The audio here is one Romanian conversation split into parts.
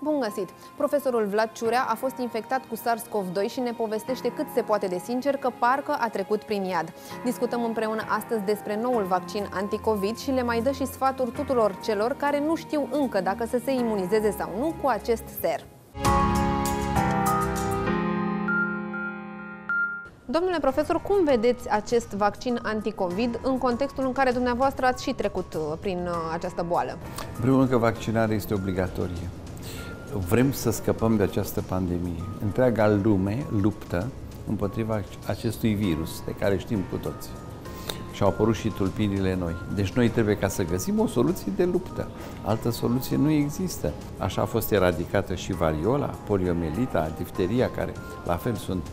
Bun găsit! Profesorul Vlad Ciurea a fost infectat cu SARS-CoV-2 și ne povestește cât se poate de sincer că parcă a trecut prin iad. Discutăm împreună astăzi despre noul vaccin anticovid și le mai dă și sfaturi tuturor celor care nu știu încă dacă să se imunizeze sau nu cu acest ser. Domnule profesor, cum vedeți acest vaccin anticovid în contextul în care dumneavoastră ați și trecut prin această boală? În primul rând că vaccinarea este obligatorie. Vrem să scăpăm de această pandemie. Întreaga lume luptă împotriva acestui virus, de care știm cu toții. Și au apărut și tulpinile noi. Deci noi trebuie ca să găsim o soluție de luptă. Altă soluție nu există. Așa a fost eradicată și variola, poliomelita, difteria, care la fel sunt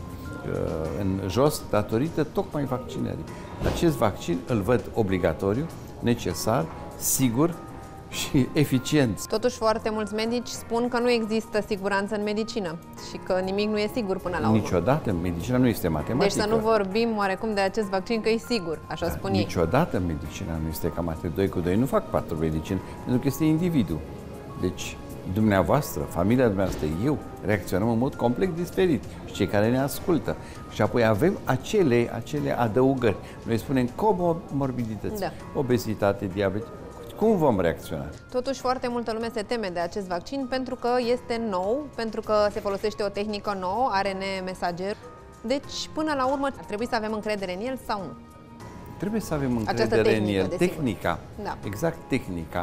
în jos datorită tocmai vaccinării. Acest vaccin îl văd obligatoriu, necesar, sigur și eficient. Totuși, foarte mulți medici spun că nu există siguranță în medicină și că nimic nu e sigur până la urmă. Niciodată medicina nu este matematică. Deci să nu vorbim oarecum de acest vaccin că e sigur, așa spun ei. Niciodată medicina nu este ca mate. 2 cu 2 nu fac 4 medicină, pentru că este individul. Deci, dumneavoastră, familia dumneavoastră, eu, reacționăm în mod complet diferit și cei care ne ascultă. Și apoi avem acele adăugări. Noi spunem comorbidități, obezitate, diabet. Cum vom reacționa? Totuși, foarte multă lume se teme de acest vaccin pentru că este nou, pentru că se folosește o tehnică nouă, ARN mesager. Deci, până la urmă, ar trebui să avem încredere în el sau nu? Trebuie să avem încredere în el. Tehnica, exact tehnica.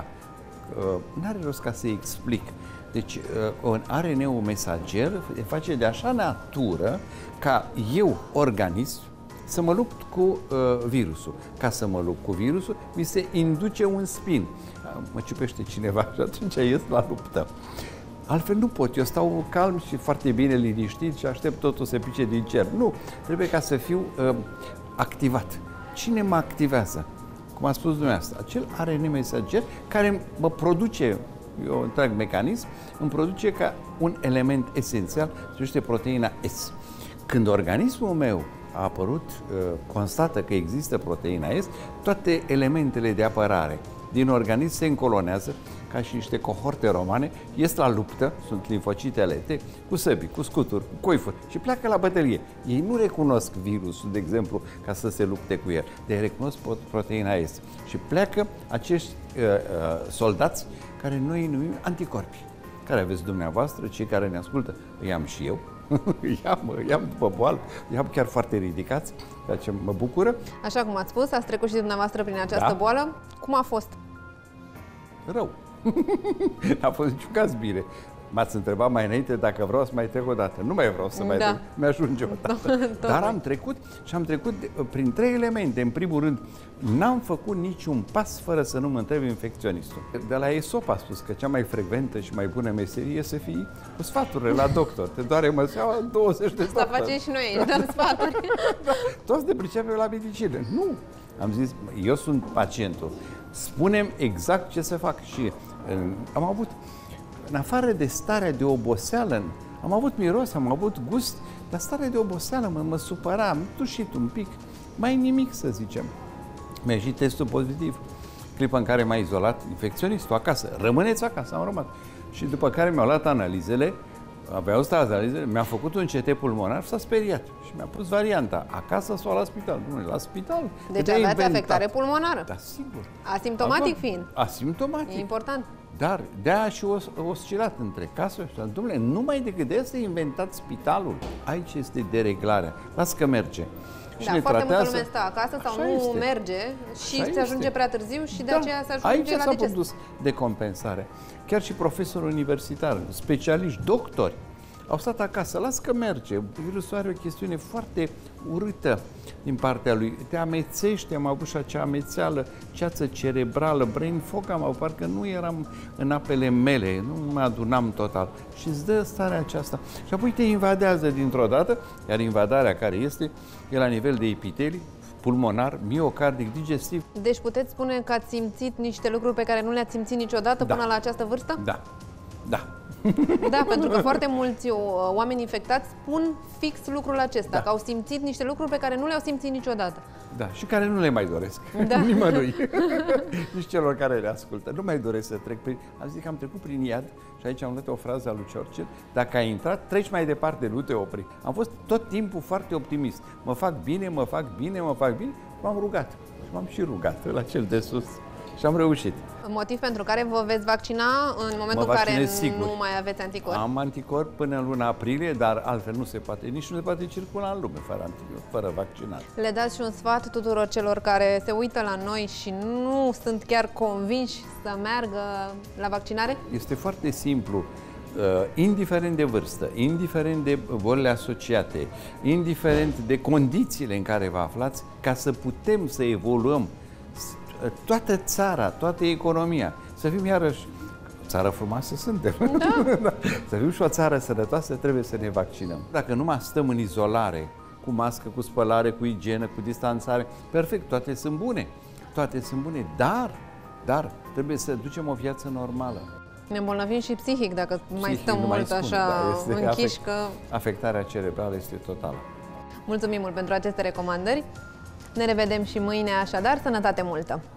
N-are rost ca să explic. Deci, un ARN-ul mesager face de așa natură ca eu, organism, să mă lupt cu virusul. Ca să mă lupt cu virusul, mi se induce un spin. Mă ciupește cineva și atunci ies la luptă. Altfel nu pot. Eu stau calm și foarte bine liniștit și aștept totul să pice din cer. Nu. Trebuie ca să fiu activat. Cine mă activează? Cum a spus dumneavoastră, acel ARN mesager care mă produce, eu întreg mecanism, îmi produce ca un element esențial, se numește proteina S. Când organismul meu a apărut, constată că există proteina S, toate elementele de apărare din organism se încolonează ca și niște cohorte romane, ies la luptă, sunt limfocitele T, cu săbii, cu scuturi, cu coifuri și pleacă la bătălie. Ei nu recunosc virusul, de exemplu, ca să se lupte cu el, dar recunosc proteina S. Și pleacă acești soldați care noi îi numim anticorpi. Care aveți dumneavoastră, cei care ne ascultă, îi am și eu, i-am după boală, i-am chiar foarte ridicați, ceea ce mă bucură. Așa cum ați spus, ați trecut și dumneavoastră prin această boală. Cum a fost? Rău. N-a fost niciun caz bine. M-ați întrebat mai înainte dacă vreau să mai trec o dată. Nu mai vreau să mai trec, mi-ajunge o dată. Dar am trecut și am trecut prin 3 elemente. În primul rând, n-am făcut niciun pas fără să nu mă întreb infecționistul. De la ESOP a spus că cea mai frecventă și mai bună meserie să fii cu sfaturile la doctor. Te doare măseaua, 20 de sfaturi. Să facem și noi, dăm sfaturi. Toți ne pricepem la medicină. Nu! Am zis, eu sunt pacientul. Spune-mi exact ce să fac. Și am avut, în afară de starea de oboseală, am avut miros, am avut gust, dar starea de oboseală mă supăra, am tușit un pic, mai nimic să zicem. Mi-a ieșit testul pozitiv. Clipa în care m-a izolat infecționistul acasă. Rămâneți acasă, am rămas. Și după care mi-au luat analizele, aveau stat analizele, mi-a făcut un CT pulmonar și s-a speriat. Și mi-a pus varianta, acasă sau la spital. Nu, la spital. Deci aveați afectare pulmonară. Da, sigur. Asimptomatic fiind. Asimptomatic. E important. Dar de-aia și oscilat între casă și dom'le, numai decât de să inventat spitalul. Aici este dereglarea. Las că merge. Și foarte multă lume stă acasă sau nu merge și se ajunge prea târziu și de aceea se ajunge la deces. Aici s-a produs decompensare. Chiar și profesori universitari, specialiști, doctori, au stat acasă, las că merge. Virusul are o chestiune foarte urâtă din partea lui. Te amețește, am avut și acea amețeală, ceață cerebrală, brain fog am avut, parcă nu eram în apele mele, nu mă adunam total. Și îți dă starea aceasta. Și apoi te invadează dintr-o dată, iar invadarea care este, e la nivel de epitelii, pulmonar, miocardic, digestiv. Deci puteți spune că ați simțit niște lucruri pe care nu le-ați simțit niciodată până la această vârstă? Da. Da. Da, pentru că foarte mulți oameni infectați spun fix lucrul acesta, că au simțit niște lucruri pe care nu le-au simțit niciodată. Da, și care nu le mai doresc. Da. Nimănui. Nici celor care le ascultă. Nu mai doresc să trec prin... Am zis că am trecut prin iad și aici am luat o frază a lui Churchill. Dacă ai intrat, treci mai departe, nu te opri. Am fost tot timpul foarte optimist. Mă fac bine, mă fac bine, mă fac bine. M-am rugat. Și m-am și rugat la cel de sus. Și am reușit. Motiv pentru care vă veți vaccina în momentul în care sigur. nu mai aveți anticorpi? Am anticorpi până în luna aprilie, dar altfel nu se poate, nici nu se poate circula în lume fără vaccinare. Le dați și un sfat tuturor celor care se uită la noi și nu sunt chiar convinși să meargă la vaccinare? Este foarte simplu. Indiferent de vârstă, indiferent de bolile asociate, indiferent de condițiile în care vă aflați, ca să putem să evoluăm toată țara, toată economia, să fim iarăși țară frumoasă suntem. Da. Să fim și o țară sănătoasă, trebuie să ne vaccinăm. Dacă numai stăm în izolare, cu mască, cu spălare, cu igienă, cu distanțare, perfect, toate sunt bune. Toate sunt bune, dar trebuie să ducem o viață normală. Ne îmbolnăvim și psihic dacă mai stăm mult așa închiși. Afectarea cerebrală este totală. Mulțumim mult pentru aceste recomandări. Ne revedem și mâine, așadar, sănătate multă!